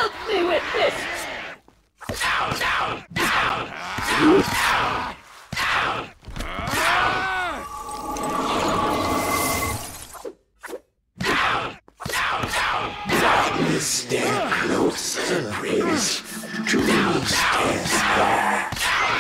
Help me with this! Stand closer, please. To stand back.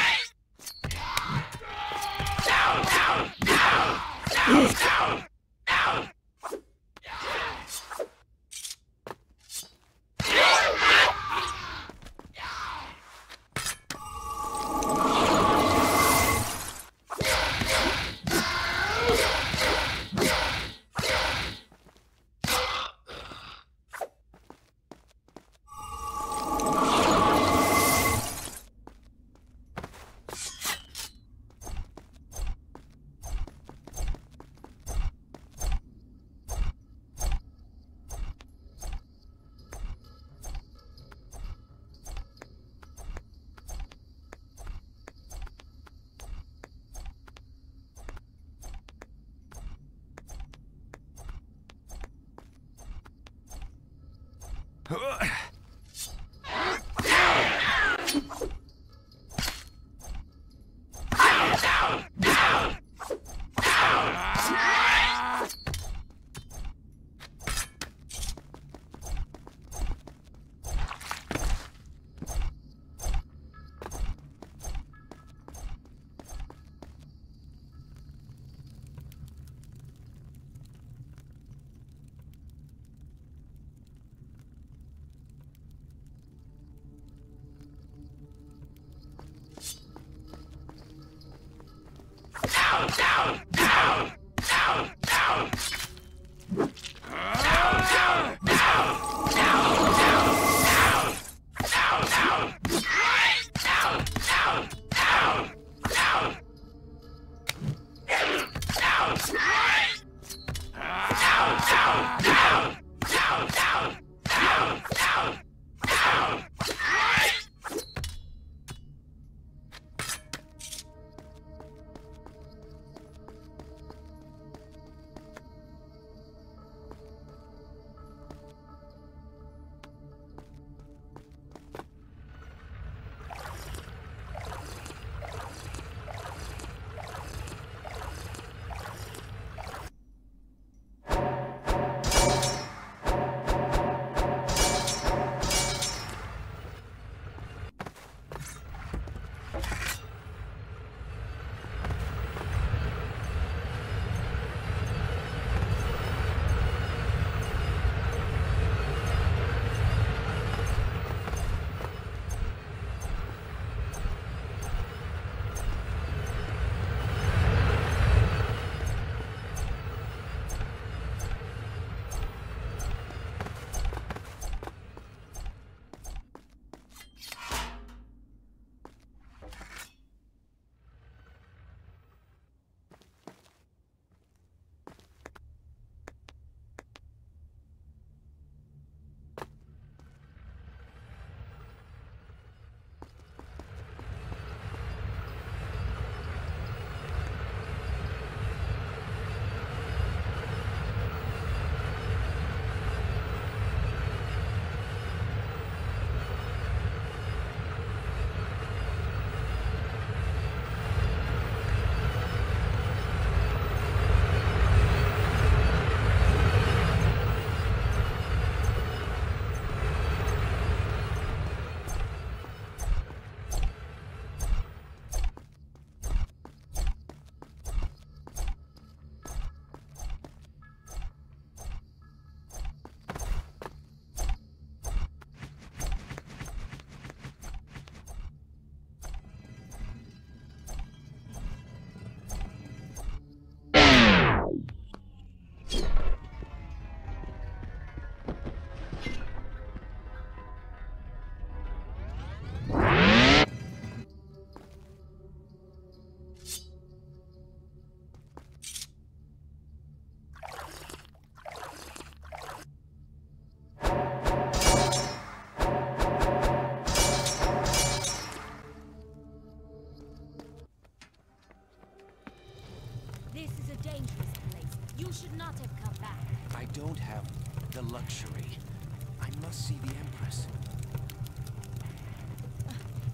You should not have come back. I don't have the luxury. I must see the Empress.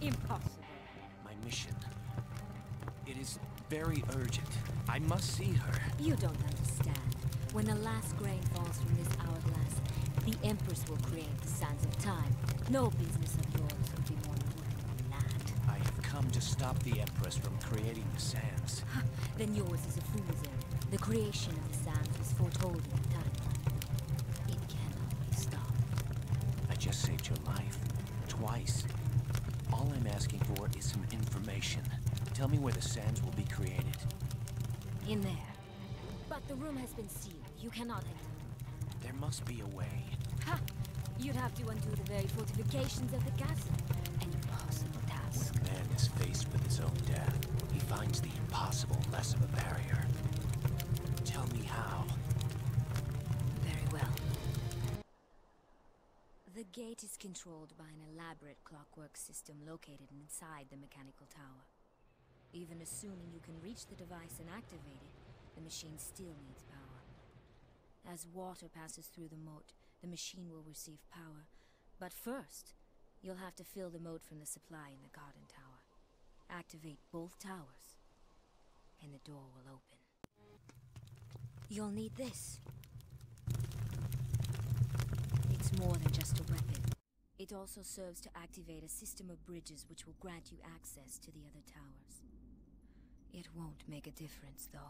Impossible. My mission. It is very urgent. I must see her. You don't understand. When the last grain falls from this hourglass, the Empress will create the sands of time. No business of yours could be more important than that. I have come to stop the Empress from creating the sands. Then yours is a fool's errand. The creation of the sands was foretold in the timeline. It cannot be stopped. I just saved your life. Twice. All I'm asking for is some information. Tell me where the sands will be created. In there. But the room has been sealed. You cannot enter. There must be a way. Ha! You'd have to undo the very fortifications of the castle. An impossible task. When a man is faced with his own death, he finds the impossible less of a barrier. Tell me how. Very well. The gate is controlled by an elaborate clockwork system located inside the mechanical tower. Even assuming you can reach the device and activate it, the machine still needs power. As water passes through the moat, the machine will receive power. But first, you'll have to fill the moat from the supply in the garden tower. Activate both towers, and the door will open. You'll need this. It's more than just a weapon. It also serves to activate a system of bridges which will grant you access to the other towers. It won't make a difference, though.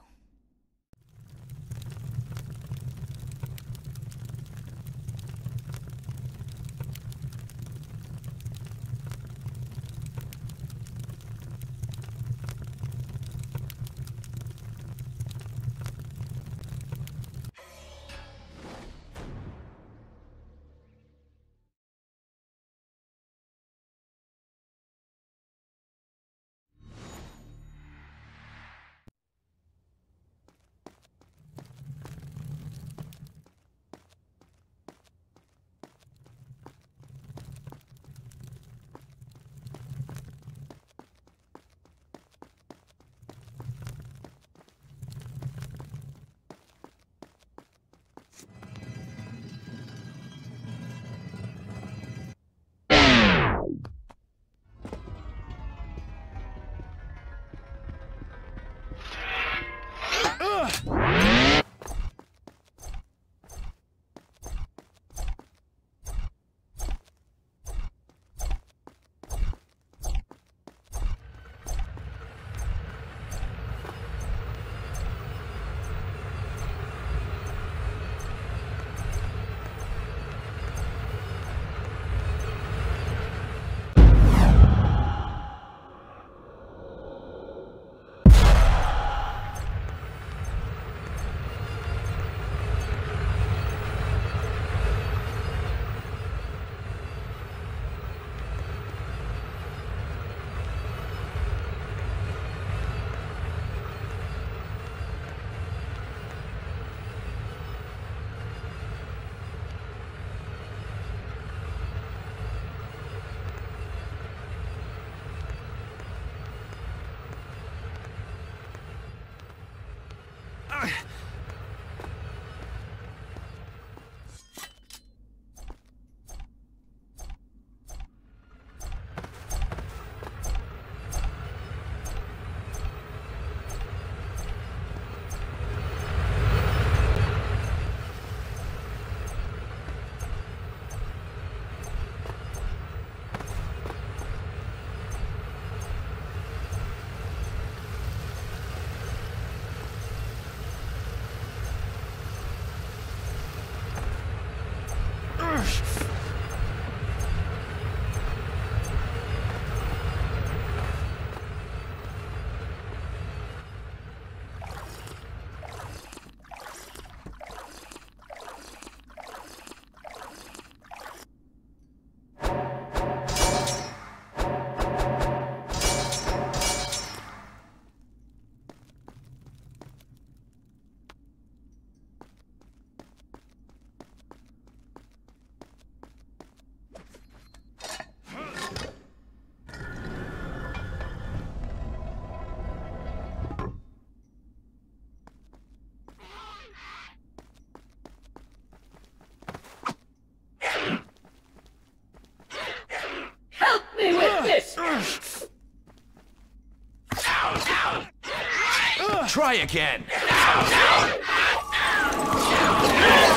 Try again.